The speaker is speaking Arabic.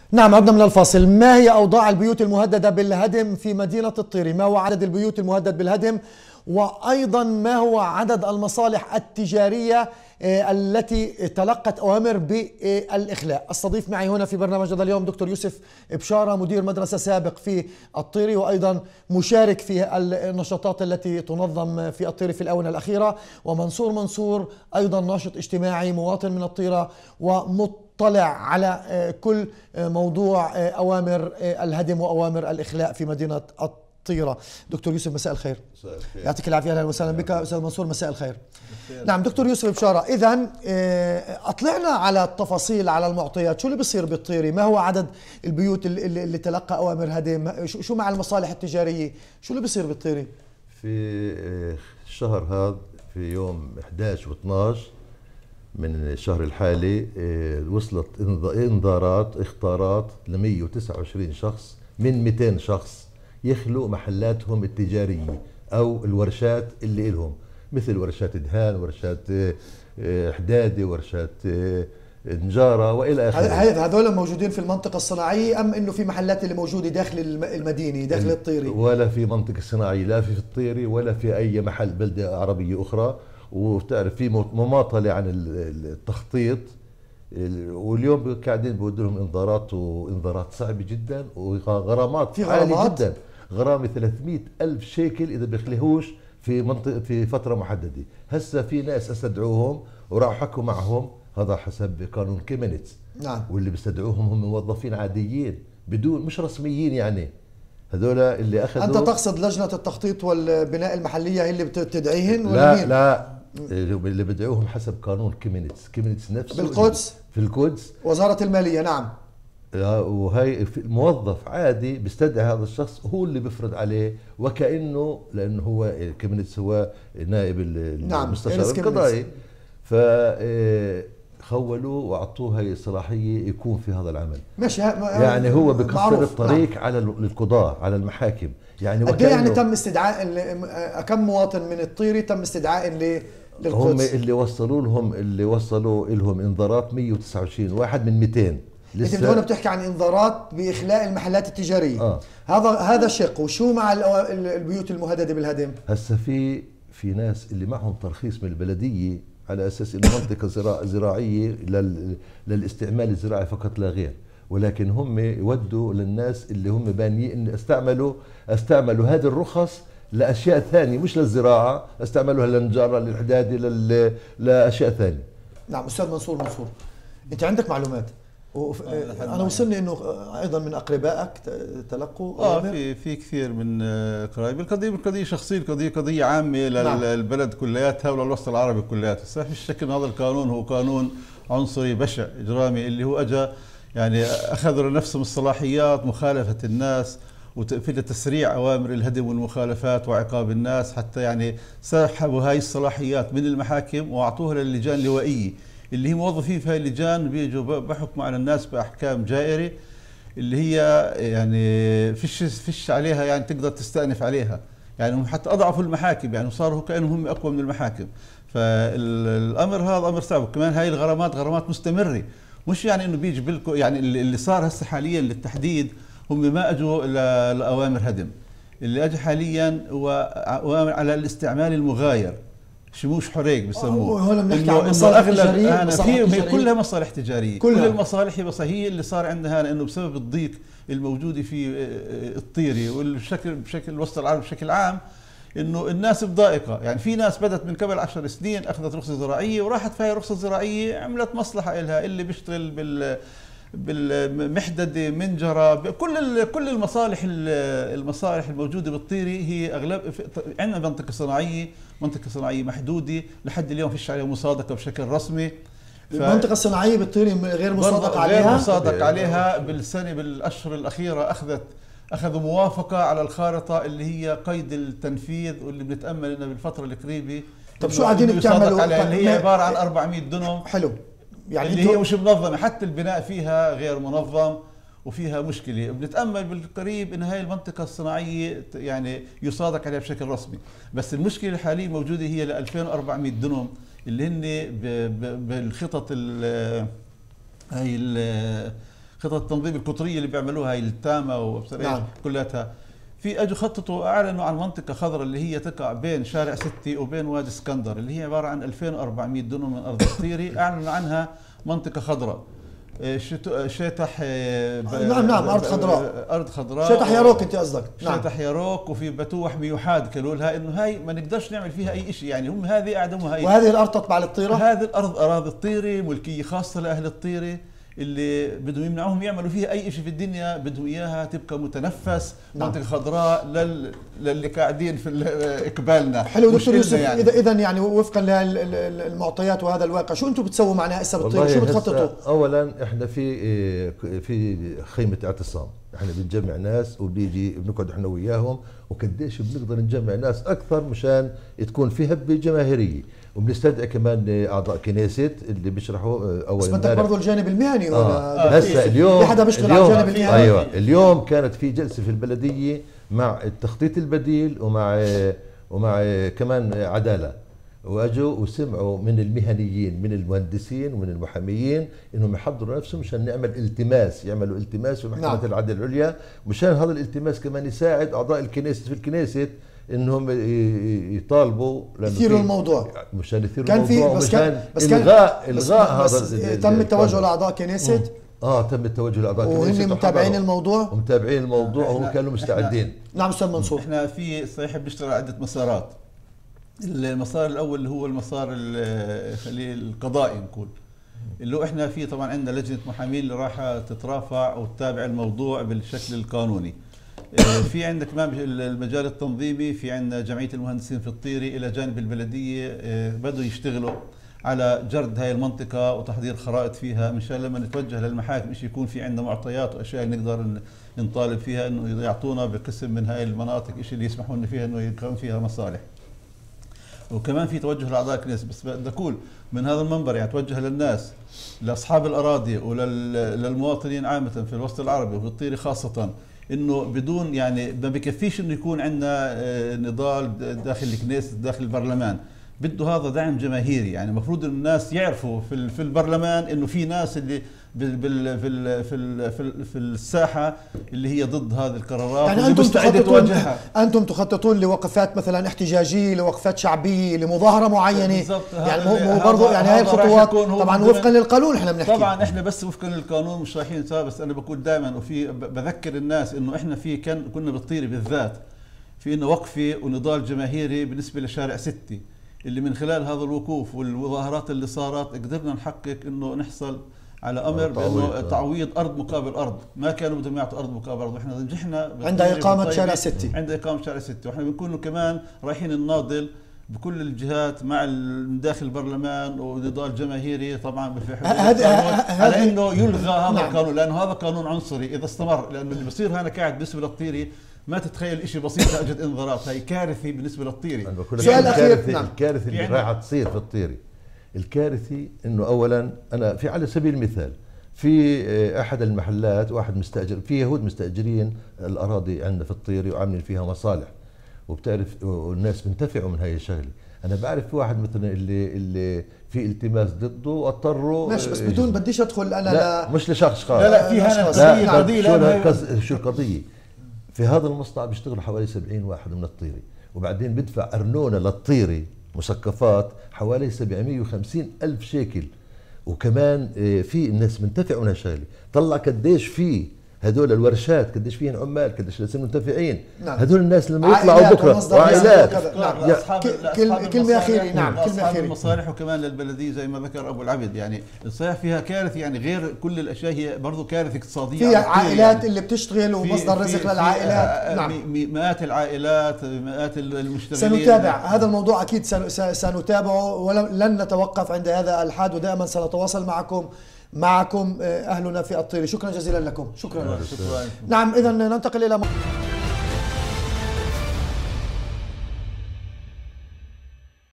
نعم، عدنا من الفاصل. ما هي أوضاع البيوت المهددة بالهدم في مدينة الطيري؟ ما هو عدد البيوت المهدد بالهدم؟ وأيضا ما هو عدد المصالح التجارية التي تلقت أوامر بالإخلاء؟ استضيف معي هنا في برنامج هذا اليوم دكتور يوسف بشارة، مدير مدرسة سابق في الطيري وأيضا مشارك في النشاطات التي تنظم في الطيري في الآونة الأخيرة، ومنصور منصور أيضا ناشط اجتماعي مواطن من الطيرة ومطلع على كل موضوع أوامر الهدم وأوامر الإخلاء في مدينة الطيرة. دكتور يوسف مساء الخير. يعطيك العافية. أهلا وسهلا بك. أستاذ منصور مساء الخير. نعم دكتور يوسف بشارة، إذن أطلعنا على التفاصيل، على المعطيات. شو اللي بيصير بالطيري؟ ما هو عدد البيوت اللي تلقى أوامر هدم؟ شو مع المصالح التجارية؟ شو اللي بيصير بالطيري؟ في الشهر هذا في يوم 11 و12 من الشهر الحالي وصلت انذارات اختارات ل 129 شخص من 200 شخص يخلوا محلاتهم التجارية أو الورشات اللي إلهم، مثل ورشات دهان، ورشات حدادة، ورشات نجارة وإلى آخره. هذول موجودين في المنطقة الصناعية أم إنه في محلات اللي موجودة داخل المدينة داخل الطيري؟ ولا في منطقة صناعية، لا في الطيري ولا في أي محل بلدة عربية أخرى. وتعرف في مماطلة عن التخطيط، واليوم قاعدين بودوا لهم انذارات، وانذارات صعبة جدا وغرامات عالية جدا. غرامة 300,000 شيكل إذا بيخليهوش في منطقة في فترة محددة. هسه في ناس استدعوهم وراحوا حكوا معهم، هذا حسب قانون كيمينيتس. نعم. واللي بيستدعوهم هم موظفين عاديين بدون مش رسميين، يعني هذول اللي أخذوا. أنت تقصد لجنة التخطيط والبناء المحلية هي اللي بتدعيهن ولا لا مين؟ لا، اللي بدعوهم حسب قانون كيمينيتس نفسه بالقدس، في القدس، وزارة المالية. نعم. وهي موظف عادي بيستدعي هذا الشخص، هو اللي بيفرض عليه، وكأنه لأنه هو كيمينيتس هو نائب المستشار القضائي، فخولوه وأعطوه هي الصلاحية يكون في هذا العمل. ماشي. يعني هو بكسر الطريق. نعم. على القضاة، على المحاكم. يعني قد ايه يعني تم استدعاء كم مواطن من الطيري تم استدعاء للقدس؟ هم اللي وصلوا لهم انذارات 129 واحد من 200. انت هون بتحكي عن انذارات باخلاء المحلات التجاريه. هذا شق. وشو مع البيوت المهدده بالهدم؟ هسه في ناس اللي معهم ترخيص من البلديه على اساس انه منطقه زراعيه للاستعمال الزراعي فقط لا غير، ولكن هم يودوا للناس اللي هم بانيين استعملوا هذه الرخص لاشياء ثانيه، مش للزراعه، استعملوها للنجاره، للحداده، لاشياء ثانيه. نعم. استاذ منصور، انت عندك معلومات؟ أنا وصلني إنه أيضا من أقربائك تلقوا في كثير من قرايبي. القضية شخصية، قضية عامة للبلد كلياتها وللوسط العربي كلياته. صحيح في الشك إن هذا القانون هو قانون عنصري بشع إجرامي، اللي هو أجا يعني أخذوا لنفسهم الصلاحيات مخالفة الناس وتقفيل تسريع أوامر الهدم والمخالفات وعقاب الناس، حتى يعني سحبوا هاي الصلاحيات من المحاكم وأعطوها للجان اللوائية اللي هي موظفين في هاي اللجان، بيجوا بحكموا على الناس بأحكام جائرة اللي هي يعني فيش عليها، يعني تقدر تستأنف عليها، يعني هم حتى أضعفوا المحاكم، يعني صاروا كأنهم هم أقوى من المحاكم. فالأمر هذا أمر صعب. كمان هاي غرامات مستمرة، مش يعني إنه بيجي بالكم. يعني اللي صار هسه حاليا للتحديد هم ما أجوا لأوامر هدم، اللي أجى حاليا هو أوامر على الاستعمال المغاير، شموش حريق بسموه. هون بنحكي عن مصالح تجارية. هي كلها مصالح تجارية، كل المصالح. بس هي اللي صار عندها لأنه بسبب الضيق الموجود في الطيري بشكل الوسط العربي بشكل عام، انه الناس بضائقه. يعني في ناس بدت من قبل 10 سنين اخذت رخصه زراعيه وراحت في هاي الرخصه الزراعيه عملت مصلحه لها، اللي بيشتغل بالمحدده، منجره، كل المصالح الموجوده بالطيري هي اغلب. عندنا منطقه صناعيه محدوده لحد اليوم فيش عليها مصادقه بشكل رسمي. المنطقه الصناعيه بالطيري غير مصادق عليها، غير مصادق عليها. بالاشهر الاخيره اخذوا موافقه على الخارطه اللي هي قيد التنفيذ، واللي بنتامل انه بالفتره القريبه. طب شو قاعدين بتعملوا؟ اللي هي عباره عن 400 دنم. حلو. يعني اللي هي مش منظمه، حتى البناء فيها غير منظم وفيها مشكله. بنتامل بالقريب ان هاي المنطقه الصناعيه يعني يصادق عليها بشكل رسمي. بس المشكله الحاليه موجوده هي ل 2400 دنم اللي هن بالخطط هاي خطط التنظيم القطريه اللي بيعملوها هي التامه وابصر نعم. كلها. في اجوا خططوا اعلنوا عن منطقه خضراء اللي هي تقع بين شارع 6 وبين وادي اسكندر، اللي هي عباره عن 2400 دونم من ارض الطيري، اعلنوا عنها منطقه خضراء. شيطح نعم ارض خضراء، ارض خضراء شيطح ياروك انت قصدك. نعم شيطح ياروك، وفي بتوح ميوحاد كلولها، انه هاي ما نقدرش نعمل فيها اي شيء، يعني هم هذه اعدموا هاي. وهذه الارض تتبع للطيره؟ هذه الارض اراضي الطيري، ملكيه خاصه لاهل الطيري، اللي بدهم يمنعوهم يعملوا فيها اي شيء في الدنيا، بدهم اياها تبقى متنفس. نعم. منطقه خضراء للي قاعدين في اقبالنا. حلو دكتور يوسف، يعني اذا يعني وفقا للمعطيات وهذا الواقع، شو انتم بتسووا معناها هسه بالطير؟ شو بتخططوا؟ اولا احنا في خيمه اعتصام، احنا بنجمع ناس وبنيجي بنقعد احنا وياهم، وقديش بنقدر نجمع ناس اكثر مشان تكون في هبه جماهيريه، وبنستدعي كمان اعضاء كنيست اللي بيشرحوا اول. بس بدك برضه الجانب المهني هسه اليوم في حدا بيشتغل على الجانب المهني؟ ايوه اليوم كانت في جلسه في البلديه مع التخطيط البديل ومع كمان عداله، واجوا وسمعوا من المهنيين من المهندسين ومن المحاميين انهم يحضروا نفسهم مشان يعملوا التماس في محكمه العدل العليا، مشان هذا الالتماس كمان يساعد اعضاء الكنيست في الكنيست انهم يطالبوا يثيروا الموضوع، مشان يثيروا كان الموضوع، بس الغاء هذا. تم التوجه لاعضاء كنيست؟ تم التوجه لاعضاء كنيست وهم متابعين الموضوع وهم كانوا مستعدين. نعم استاذ منصور. احنا في صحيح بنشتغل عده مسارات. المسار الاول اللي هو المسار القضائي نقول، اللي هو احنا فيه طبعا عندنا لجنه محامين اللي راح تترافع وتتابع الموضوع بالشكل القانوني. في عندنا كمان المجال التنظيمي، في عندنا جمعيه المهندسين في الطيري الى جانب البلديه بدوا يشتغلوا على جرد هاي المنطقه وتحضير خرائط فيها، مشان لما نتوجه للمحاكم يكون في عندنا معطيات واشياء نقدر نطالب فيها انه يعطونا بقسم من هاي المناطق شيء اللي يسمحوا لنا فيها انه يكون فيها مصالح. وكمان في توجه لاعضاء الكنيسة، بس بدي اقول من هذا المنبر يعني توجه للناس، لاصحاب الاراضي وللمواطنين عامه في الوسط العربي وفي الطيري خاصه، انه بدون يعني ما بكفيش انه يكون عندنا نضال داخل الكنيسة داخل البرلمان، بده هذا دعم جماهيري. يعني المفروض ان الناس يعرفوا في البرلمان انه في ناس اللي في الساحه اللي هي ضد هذه القرارات، يعني انتم تخططون لوقفات مثلا احتجاجيه، لوقفات شعبيه، لمظاهره معينه، يعني مو برضه يعني هاي الخطوات طبعا وفقا للقانون احنا بنحكي. طبعا احنا بس وفقا للقانون مش رايحين سوا، بس انا بقول دائما وفي بذكر الناس انه احنا كنا بالطيري بالذات في انه وقفه ونضال جماهيري بالنسبه لشارع 6 اللي من خلال هذا الوقوف والمظاهرات اللي صارت قدرنا نحقق انه نحصل على امر بانه تعويض ارض مقابل ارض، ما كانوا بدهم يعطوا ارض مقابل ارض، واحنا نجحنا عند اقامه شارع 6 عند اقامه شارع 6، واحنا بنكون كمان رايحين نناضل بكل الجهات مع داخل البرلمان ونضال جماهيري طبعا على انه يلغى هذا القانون، لانه هذا قانون عنصري اذا استمر، لانه اللي بصير هنا قاعد بالنسبه للطيري ما تتخيل شيء بسيط اجت انذارات، هي كارثه بالنسبه للطيري. سؤال اخير. الكارثه اللي راح تصير في الطيري، الكارثه انه اولا انا في على سبيل المثال في احد المحلات واحد مستاجر، في يهود مستاجرين الاراضي عندنا في الطيري وعاملين فيها مصالح، وبتعرف والناس بنتفعوا من هاي الشغله. انا بعرف في واحد مثلا اللي في التماس ضده واضطروا ماشي، بس بدون بديش ادخل انا لا مش لشخص لا في هنا قضيه شو القضيه؟ في هذا المصنع بيشتغلوا حوالي 70 واحد من الطيري، وبعدين بدفع أرنونة للطيري مسقفات حوالي 750 ألف شيكل، وكمان في الناس منتفعوا من هالشغله. طلع قديش في هدول الورشات، قديش فيهن عمال، قديش ناس منتفعين. نعم. هدول الناس لما يطلعوا بكره وعائلات. كلمه اخيره. نعم كلمه اخيره. المصالح وكمان للبلديه زي ما ذكر ابو العبد، يعني الصحيح فيها كارثه، يعني غير كل الاشياء هي برضه كارثه اقتصاديه، في عائلات يعني اللي بتشتغل ومصدر رزق للعائلات. نعم مئات العائلات، مئات المشتغلين. سنتابع هذا الموضوع اكيد، سنتابعه ولن نتوقف عند هذا الحد، ودائما سنتواصل معكم اهلنا في الطيري. شكرا جزيلا لكم. شكرا. شكرا. نعم اذا ننتقل الى